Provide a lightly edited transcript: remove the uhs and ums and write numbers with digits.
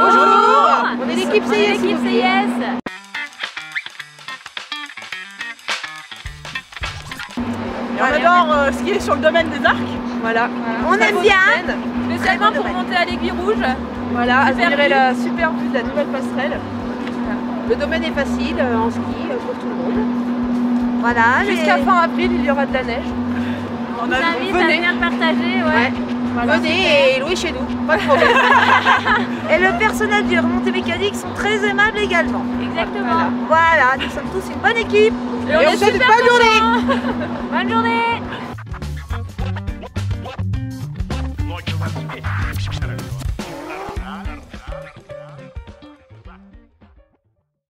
Bonjour. On est l'équipe CIS. Et on adore skier sur le domaine des arcs. Voilà. On aime bien. Spécialement pour monter à l'Aiguille Rouge. Voilà, admirer la super vue de la nouvelle passerelle. Le domaine est facile en ski pour tout le monde. Voilà. Jusqu'à fin avril, il y aura de la neige. On vous invite à venir partager. Ouais. Voilà. Venez et louez chez nous, pas de problème. Et le personnel du remontée mécanique sont très aimables également. Exactement. Voilà, nous sommes tous une bonne équipe. Et on est souhaite une super bonne journée. Bonne journée.